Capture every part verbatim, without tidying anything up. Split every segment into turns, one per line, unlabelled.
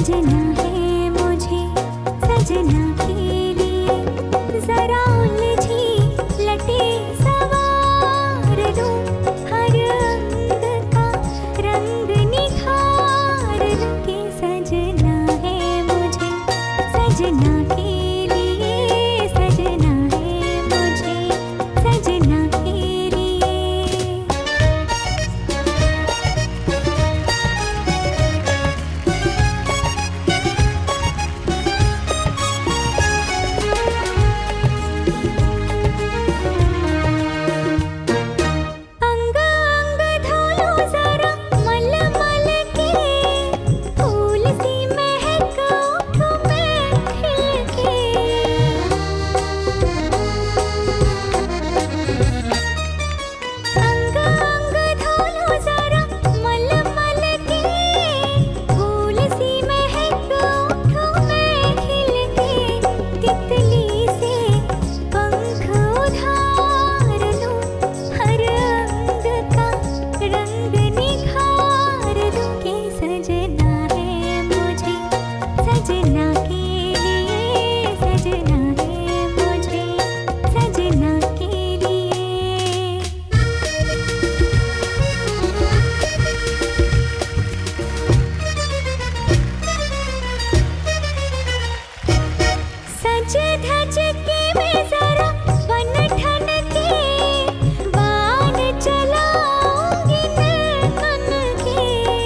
सजना है मुझे सजना के लिए, जरा उलझी लटे सवार दूं, हर अंग का रंग निखार दूं कि सजना है मुझे सजना के लिए, सजना है मुझे सजना के लिए। अंग अंग धोलो जरा मल मल के, फूल सी महक ओठों में खिल के। अंग अंग धोलो जरा मल मल के, फूल सी महक ओठों में खिल के। तितली से पंख उधार लूं, हर अंग का रंग निखार दूं कि सजना है मुझे सजना के लिए, सजना है मुझे सजना के लिए। सज धज के मैं जरा बन ठन के, बाण चलाऊंगी नैनन के।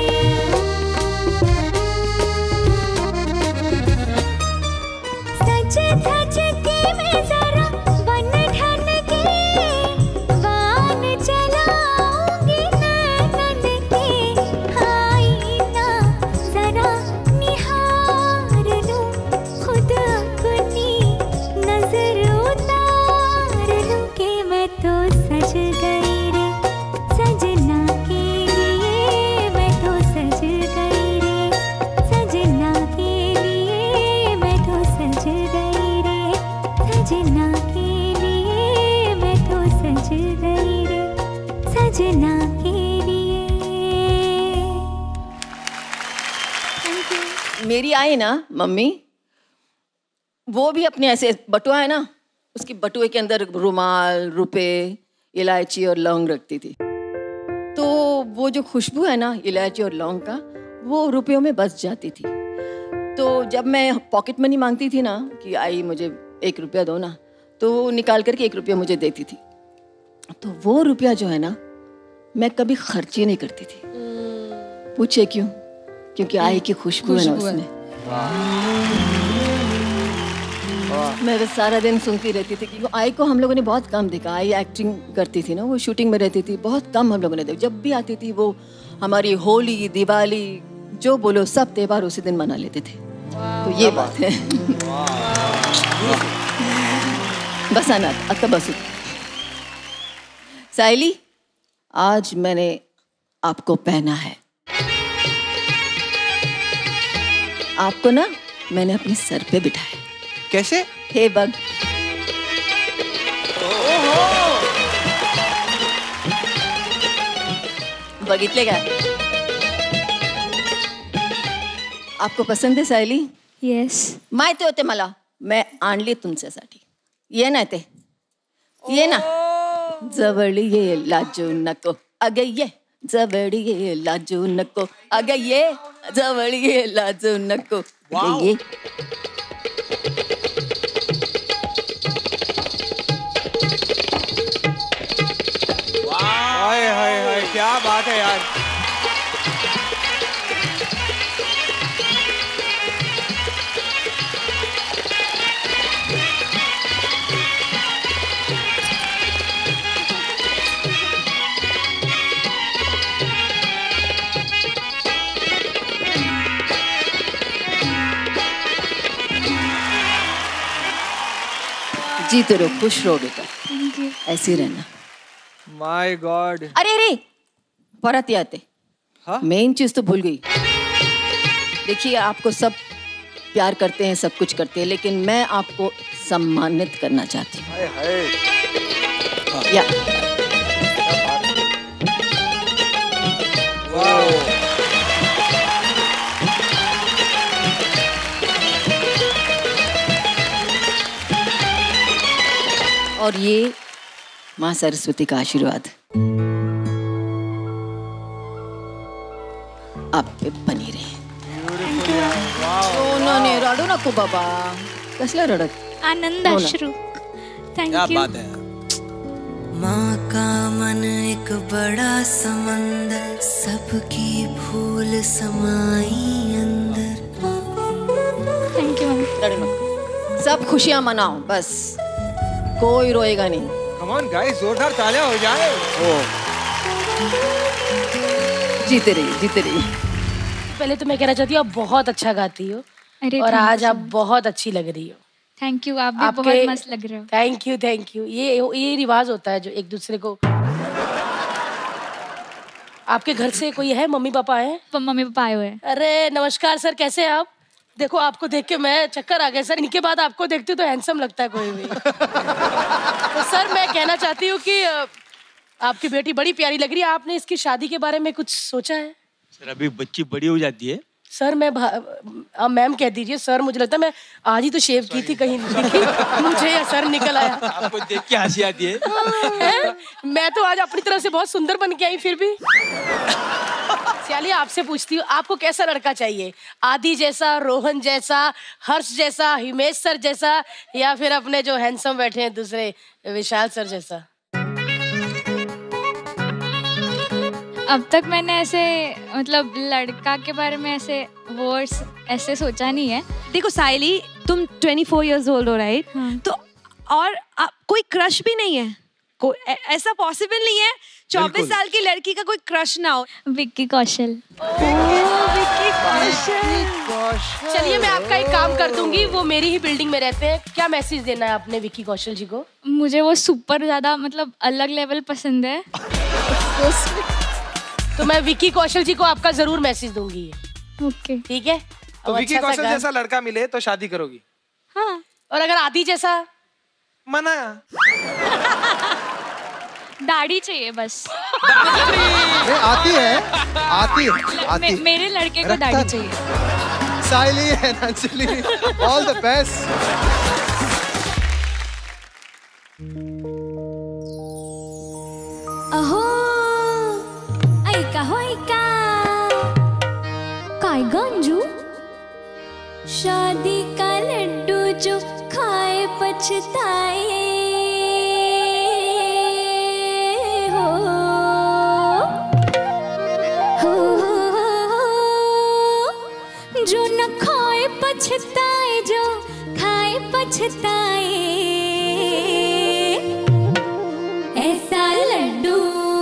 सज धज के मैं जरा बन ठन के, बाण चलाऊंगी नैनन के। आईना जरा निहार लूं, खुद अपनी नजर उतार लूं कि मैं तो सज गई रे सजना के लिए, मैं तो सज गई रे सजना के लिए, मैं तो सज गई रे सजना के लिए, मैं तो सज गई रे सजना के लिए। Thank you.
मेरी आई ना मम्मी, वो भी अपने ऐसे बटुआ है ना, उसकी बटुए के अंदर रुमाल, रुपए, इलायची और लौंग रखती थी। तो वो जो खुशबू है ना इलायची और लौंग का, वो रुपयों में बस जाती थी। तो जब मैं पॉकेट मनी मांगती थी ना कि आई मुझे एक रुपया दो ना, तो वो निकाल करके एक रुपया मुझे देती थी। तो वो रुपया जो है ना, मैं कभी खर्च ही नहीं करती थी। पूछे क्यों? क्योंकि आई की खुशबू है ना उसमें। मैं बस सारा दिन सुनती रहती थी। क्योंकि आई को हम लोगों ने बहुत कम देखा। आई एक्टिंग करती थी ना, वो शूटिंग में रहती थी, बहुत कम हम लोगों ने देखा। जब भी आती थी वो हमारी होली, दिवाली, जो बोलो सब त्योहार उसी दिन मना लेते थे। तो ये बात है। बस आना अक्का बस। साइली, आज मैंने आपको पहना है। आपको ना मैंने अपने सर पे बिठाया।
कैसे?
हे बग। बघितले का? आपको पसंद है सायली?
येस।
माहिती होते मला, मैं आणली तुमच्यासाठी. ये ना ते, ये ना. जवळ ये लाजू नको, अगं ये जवळ ये लाजू नको, अगं ये जवळ ये लाजू नको, अगं ये.
हाय हाय हाय, क्या बात है यार.
जीते रहो, खुश रहो बेटा, ऐसे ही रहना.
My god.
अरे अरे परत आते.
हाँ?
मेन चीज तो भूल गई. देखिए, आपको सब प्यार करते हैं, सब कुछ करते हैं, लेकिन मैं आपको सम्मानित करना चाहती हूँ.
हाय हाय.
या और ये माँ सरस्वती का आशीर्वाद आप पे बनी रहे. सोनाने रडू नको बाबा. कसला रडत?
आनंद अश्रू. थैंक
क्या
यू.
बात है.
माँ का मन एक बड़ा समंदर, सबकी भूल समाई अंदर.
Thank you mummy.
रडू नको. सब खुशियां मनाओ बस. कोई रोएगा नहीं.
कम ऑन गाइस, जोरदार तालियां हो जाए. ओ
जीते रहिए, जीते रहिए.
पहले तो मैं कहना चाहती हूँ आप बहुत अच्छा गाती हो.
अरे
और
thank
आज
you
आप
so much.
बहुत अच्छी लग रही हो.
Thank you. आप भी बहुत मस्त लग रहे हो.
Thank you thank you. ये ये रिवाज होता है जो एक दूसरे को. आपके घर से कोई है? मम्मी पापा हैं?
मम्मी पापा आए हुए हैं.
अरे नमस्कार सर, कैसे हैं आप? देखो आपको देख के मैं चक्कर आ गया सर. इनके बाद आपको देखती हूँ तो हैंडसम लगता है कोई भी. तो सर मैं कहना चाहती हूँ कि अ, आपकी बेटी बड़ी प्यारी लग रही है. आपने इसकी शादी के बारे में कुछ सोचा है?
सर अभी बच्ची बड़ी हो जाती है.
सर मैं आप मैम कह दीजिए सर. मुझे लगता है मैं आज ही तो शेव की थी, कहीं दिखी मुझे या सर निकल आया.
आपको देख के हंसी आती है.
है? मैं तो आज अपनी तरफ से बहुत सुंदर बन के आई. फिर भी सयाली आपसे पूछती हूँ, आपको कैसा लड़का चाहिए? आदि जैसा, रोहन जैसा, हर्ष जैसा, हिमेश सर जैसा, या फिर अपने जो हैंडसम बैठे हैं दूसरे विशाल सर जैसा?
अब तक मैंने ऐसे मतलब लड़का के बारे में ऐसे वर्ड्स ऐसे सोचा नहीं है.
देखो साइली, तुम चौबीस इयर्स ओल्ड हो राइट.
हाँ.
तो और आ, कोई क्रश भी नहीं है? को ऐ, ऐसा पॉसिबल नहीं है चौबीस साल की लड़की का कोई क्रश ना हो?
विक्की कौशल.
विक्की कौशल.
चलिए मैं आपका एक काम कर दूंगी. वो मेरी ही बिल्डिंग में रहते हैं. क्या मैसेज देना है आपने विक्की कौशल जी को?
मुझे वो सुपर ज्यादा मतलब अलग लेवल पसंद है.
तो मैं विक्की कौशल जी को आपका जरूर मैसेज दूंगी.
ओके.
ठीक है.
तो
अब
विक्की
अच्छा सा
कौशल
गान-
जैसा लड़का मिले तो शादी करोगी?
हाँ.
और अगर आदि जैसा?
मना.
दाढ़ी चाहिए बस.
नहीं, आती है, आती है, आती
मे, मेरे लड़के को
रखता
दाढ़ी
नहीं।
चाहिए.
Saili and Anjali, all the best.
अहो ऐका हो ऐका काय गंजू. शादी का लड्डू जो खाए पछताए हो, हो, हो, हो, जो न खाए पछताए, जो खाए पछताए, ऐसा लड्डू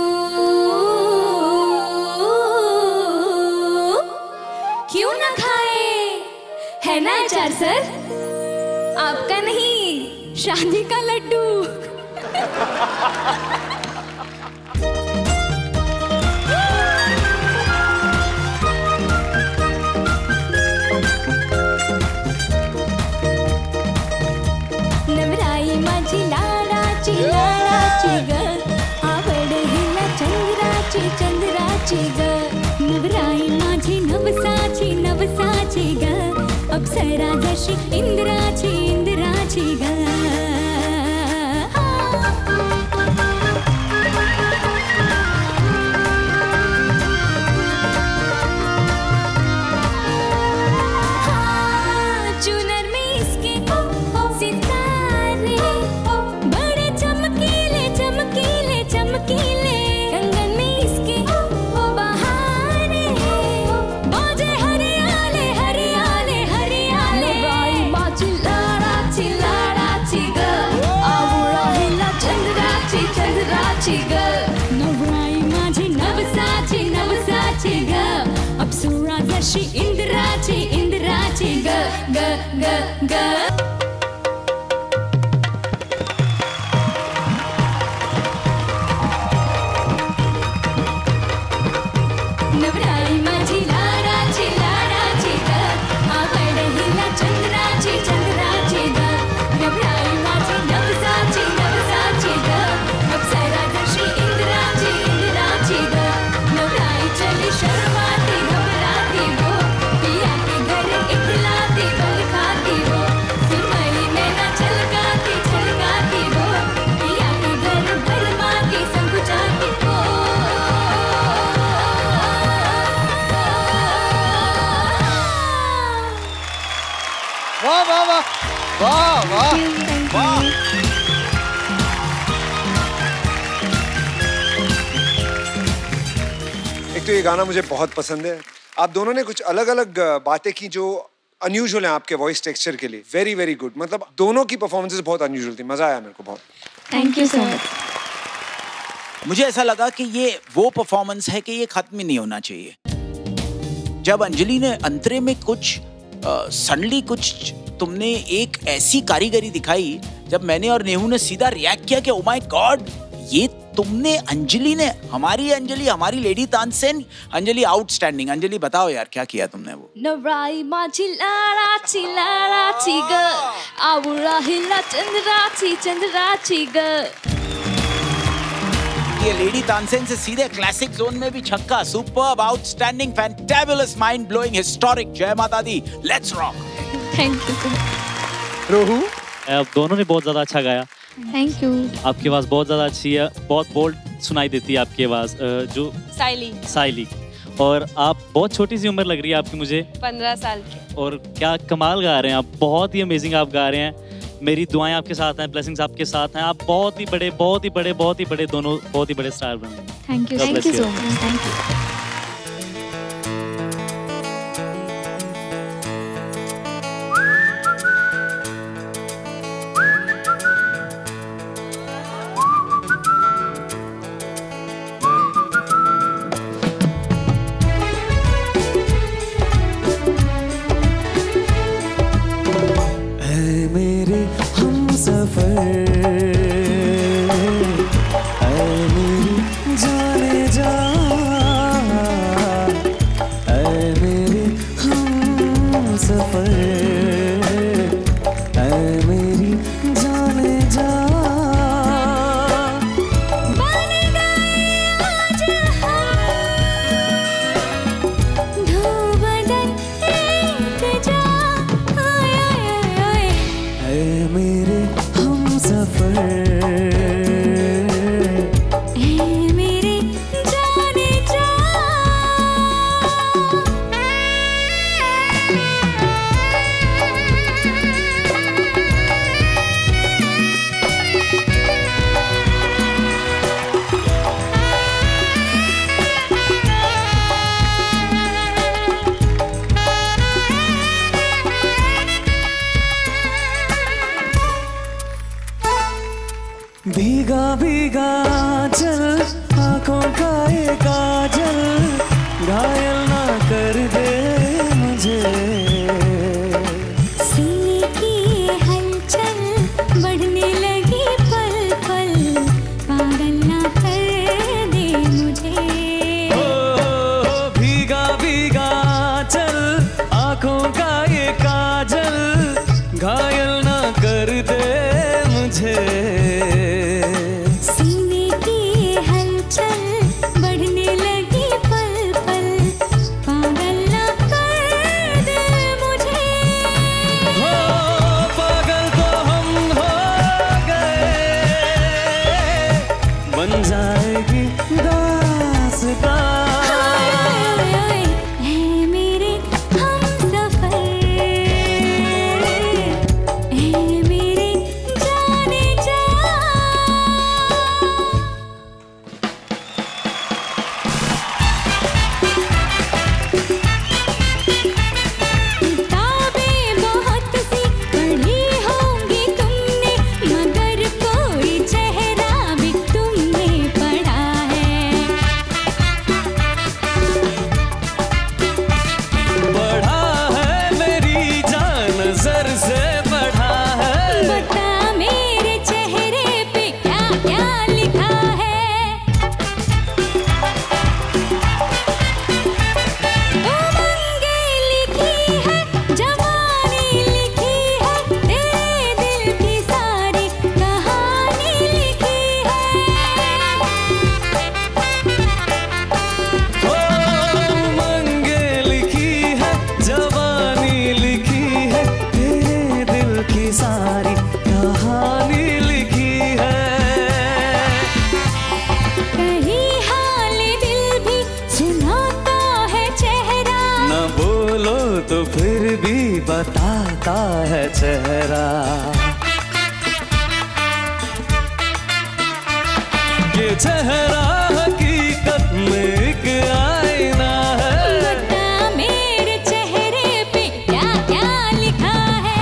क्यों न खाए. है ना आचार सर? आपका नहीं, शादी का लड्डू. नवराई माझी लाडाची लाडाची ग, आवड हिला चंद्राची चंद्राची ग. नवराई माझी नवसाची नवसाची ग, अप्सरा जशी इंद्राची इंद्राची ग. चुनर में इसके सितारे बड़े चमकीले चमकीले चमकीले. कंगन में इसके बहारे बाजे हरियाले हरियाले हरियाले. नवराई माझी लाडाची लाडाची ग, आवळा हिला चंद्राची चंद्राची ग. नवराई माझी नवसाची नवसाची ग, अप्सरा जशी इंद्राची इंद्राची ग ग ग ग. नवराई माझी लाडाची लाडाची ग, आवड हिला चंद्राची चंद्राची ग. नवराई माझी नवसाची नवसाची ग, अप्सरा जशी इंद्राची इंद्राची ग. नवराई चली शर्माती घबराती वो, पिया के घर इखलाती बल खाती वो. फिर
वाह वाह वाह वाह वाह वाह।
एक तो ये गाना मुझे बहुत पसंद है। आप दोनों ने कुछ अलग अलग बातें की जो अनयूजुअल हैं आपके वॉइस टेक्सचर के लिए। Very very good. मतलब दोनों की परफॉर्मेंसेस बहुत अनयूजुअल थी। मजा आया मेरे को बहुत।
Thank you so much.
मुझे ऐसा लगा कि ये वो परफॉर्मेंस है कि ये खत्म ही नहीं होना चाहिए। जब अंजलि ने अंतरे में कुछ सडनली कुछ तुमने एक ऐसी कारीगरी दिखाई, जब मैंने और नेहू ने सीधा रिएक्ट किया कि ओ माय गॉड, ये तुमने अंजलि ने, हमारी अंजलि, हमारी लेडी तानसेन अंजलि, आउटस्टैंडिंग। अंजलि बताओ यार क्या किया तुमने वो।
नवराई माची लारा ची लारा ची ग, आउरा हिला चंद्रा ची चंद्रा ची ग।
ये लेडी तानसेन से सीधे क्लासिक जोन में भी छक्का। Superb, outstanding, fantabulous, mind blowing, historic. जय माता दी, let's rock.
Thank you.
Rohu,
आप दोनों ने बहुत ज्यादा अच्छा गाया।
Thank you.
आपकी आवाज बहुत ज्यादा अच्छी है, बहुत बोल्ड सुनाई देती है आपकी आवाज। जो
साइली
साइली, और आप बहुत छोटी सी उम्र लग रही है आपकी मुझे,
पंद्रह साल की।
और क्या कमाल गा रहे हैं आप, बहुत ही अमेजिंग आप गा रहे हैं। मेरी दुआएं आपके साथ हैं, ब्लेसिंग्स आपके साथ हैं। आप बहुत ही बड़े बहुत ही बड़े बहुत ही बड़े दोनों बहुत ही बड़े स्टार बने।
Thank you, thank you so much. Thank you.
भीगा भीगा चल आंखों का ये काजल, घायल ना कर दे मुझे।
सीने की हलचल बढ़ने लगी पल पल, पागल ना कर दे मुझे।
ओ भीगा भीगा चल आंखों का ये काजल, घायल ना कर दे मुझे। लगता है चेहरा। ये चेहरा हकीकत में एक आईना है।
बता मेरे चेहरे पे क्या क्या लिखा है।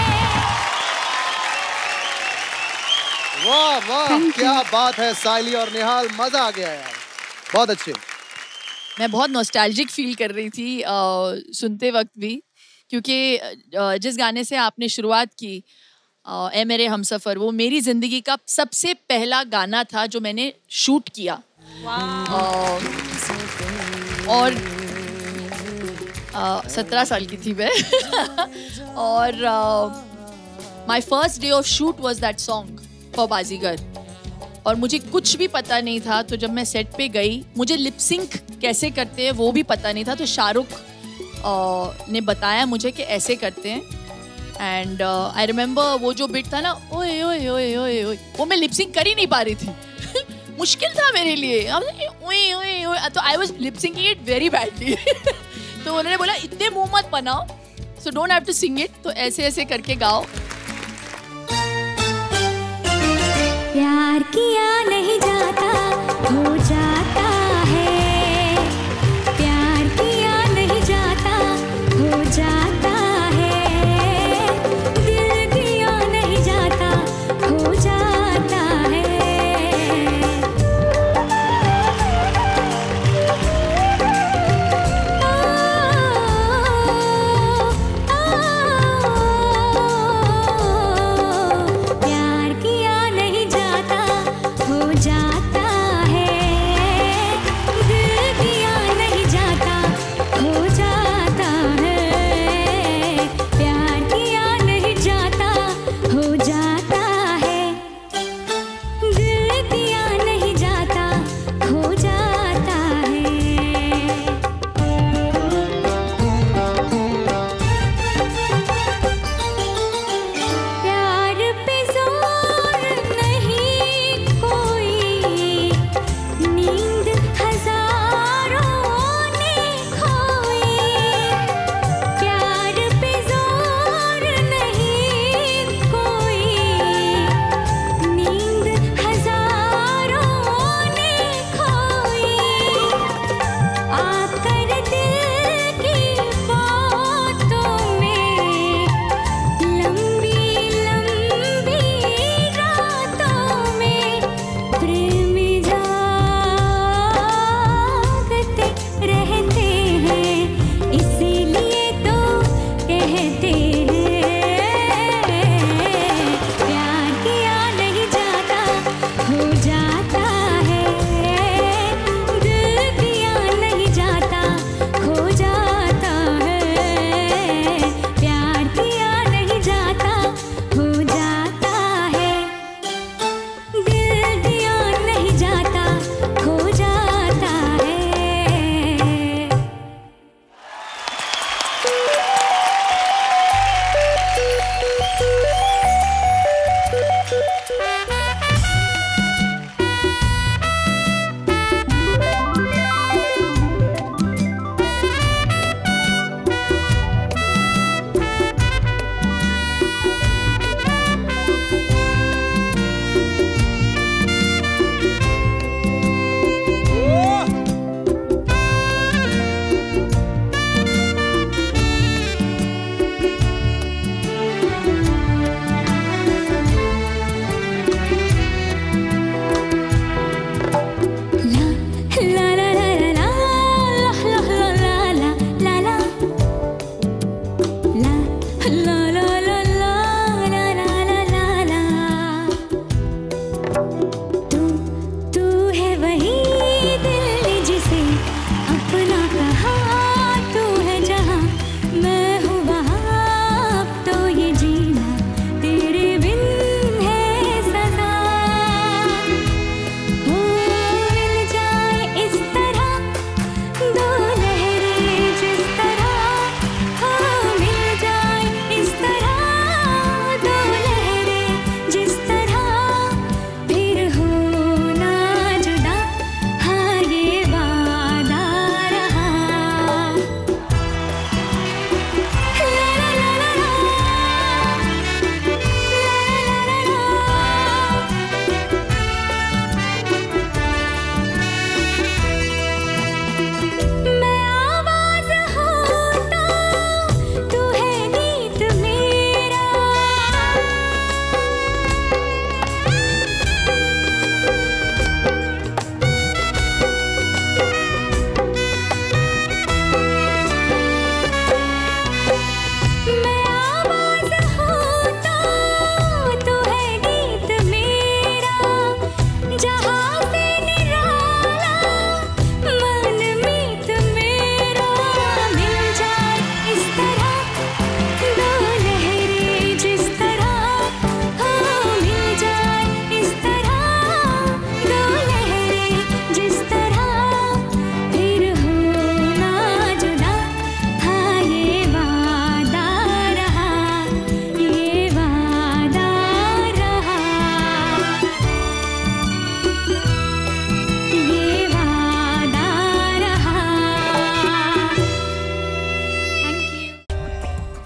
वाह वाह, क्या बात है सायली और निहाल, मजा आ गया यार, बहुत अच्छे।
मैं बहुत नॉस्टैल्जिक फील कर रही थी आ, सुनते वक्त भी, क्योंकि आ, जिस गाने से आपने शुरुआत की, आ, ए मेरे हमसफर, वो मेरी ज़िंदगी का सबसे पहला गाना था जो मैंने शूट किया। आ, और सत्रह साल की थी मैं और my first day of shoot was that song for Baazigar. और मुझे कुछ भी पता नहीं था, तो जब मैं सेट पे गई, मुझे लिपसिंक कैसे करते हैं वो भी पता नहीं था, तो शाहरुख ने बताया मुझे कि ऐसे करते हैं। एंड आई रिमेम्बर वो जो बिट था ना, ओए ओए ओए ओए ओए, वो मैं लिपसिंक कर ही नहीं पा रही थी मुश्किल था मेरे लिए। ओए ओए ओए, तो I was lip syncing it very badly तो उन्होंने बोला इतने मुंह मत बनाओ, so don't have to sing it, तो ऐसे ऐसे करके गाओ।
प्यार किया नहीं जाता, हो जाता है। प्यार किया नहीं जाता, हो जाता है। दिल दिया नहीं जाता, हो जाता है। प्यार किया नहीं जाता, हो जाता है।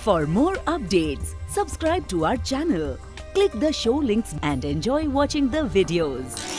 For more updates, subscribe to our channel, click the show links and enjoy watching the videos.